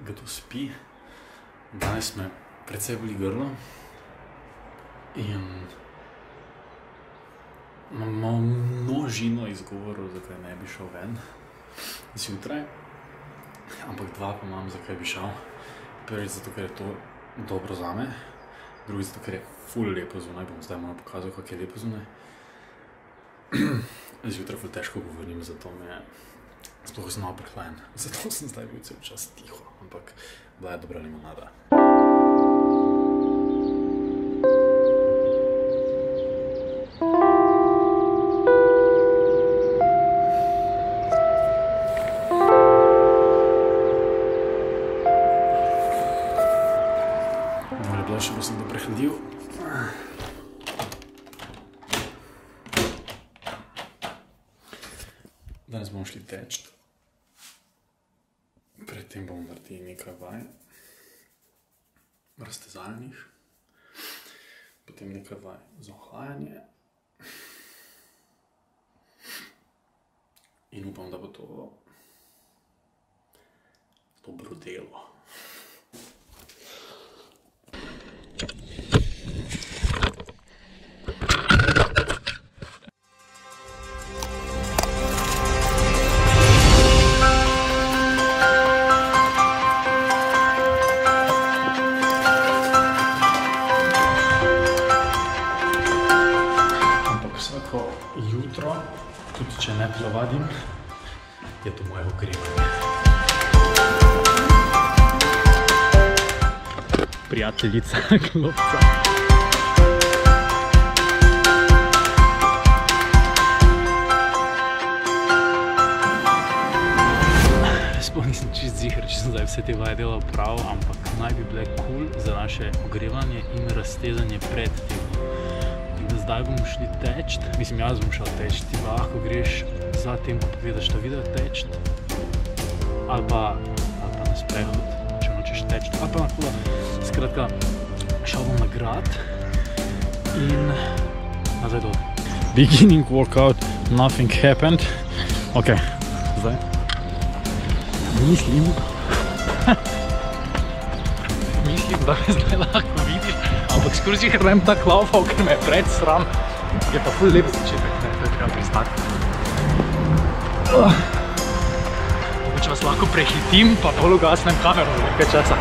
kdo spi. Danes me precej boli grlo in imam množino izgovorov, zakaj ne bi šel ven zjutraj, ampak dva pa imam, zakaj bi šel. Prvič zato, ker je to dobro zame, drugič zato, ker je ful lepo zunaj, bom zdaj malo pokazal, kako je lepo zunaj. Zjutraj ful težko govorim, zato me je sploh sem malo prehlajen, zato sem zdaj bil cel čas tiho, ampak bila je dobra limonada. Še bo sem to prehladil. Danes bomo šli teč. Predtem bomo naredili nekaj vaj, raztezalnih, potem nekaj vaj za ohlajanje in upam, da bo to dobro delo. Jutro, tudi če ne telovadim, je to moje ogrevanje. Prijateljica klopca. Sploh nisem čist ziher, če sem zdaj vse te vaje delal prav, ampak naj bi bile cool za naše ogrevanje in raztezanje pred tem. Zdaj bomo šli teč, mislim, jaz bom šel teč, ti pa lahko greš za tem, ko pogledaš ta video teč, ali pa na sprehod, če nočeš teč, ali pa lahko, skratka, šel bom na grad in nazaj dol. Beginning workout, nothing happened. Ok, zdaj. Mislim, da me zdaj lahko vidiš, ampak skoraj ziher ne bom tak laufal, ker me je pred sram. Je pa ful lep začetek, ne, to je treba pristati. Če vas lahko prehitim, pa pol ugasnem kamero za nekaj časa.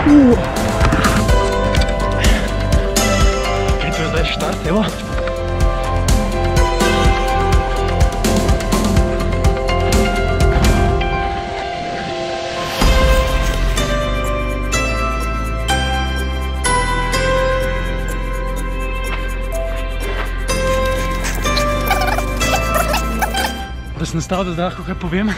Kaj to je zdaj štart, evo? Da sem nastal, da zdaj lahko kaj povem.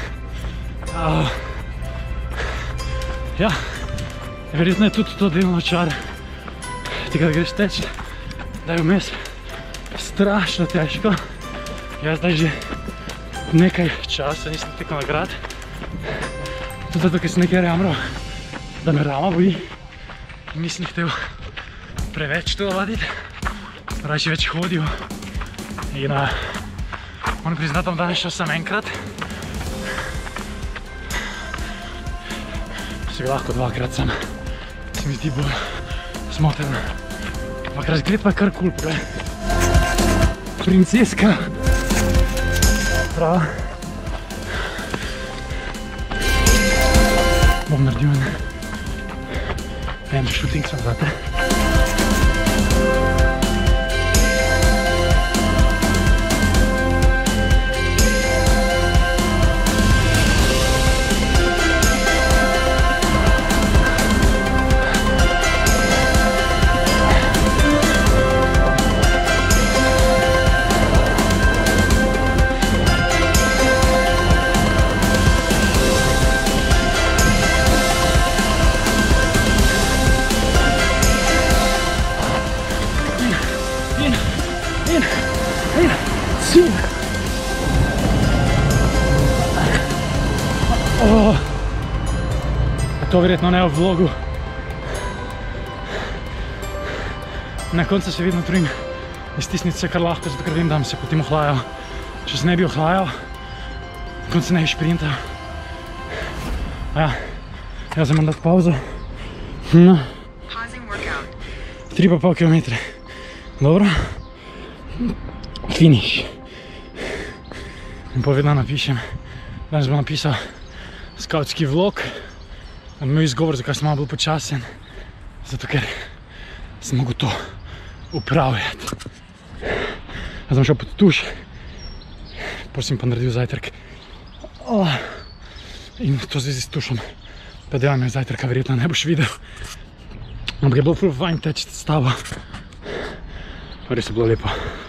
Ja, verjetno je tudi to delno čar tega, da greš teč, da je vmes strašno težko. Jaz zdaj že nekaj časa nisem tekel na grad, tudi zato, ker sem nekaj jamral, da me rama boli. Nisem htel preveč telovaditi, raje več hodil in moram priznati, da bom danes šel samo enkrat. Se bi lahko dvakrat sam, se mi zdi bolj smotrno. Ampak razgled pa je kar cool, poglej. Princeska. Prava. Bom naredil en shooting sam zate. To verjetno ne v vlogu. Na koncu se vedno trudim iztisniti vse, kar lahko, zato ker vem, da bom se potem ohlajal. Če se ne bi ohlajal, na koncu ne bi šprintal. Ja, Jaz sem dati pauzo. No. 3,5 km. Dobro. Finish. In povedno napišem. Danes bom napisal skautski vlog. Imel izgovor, zakaj sem malo bil počasen. Zato, ker sem mogel to upravljati. Jaz sem šel pod tuš. Potem sem pa naredil zajtrk. In to zdaj s tušom. Pa delam je zajtrka, verjetno ne boš videl. Ampak je bilo ful fajn teči s tabo. Res je bilo lepo.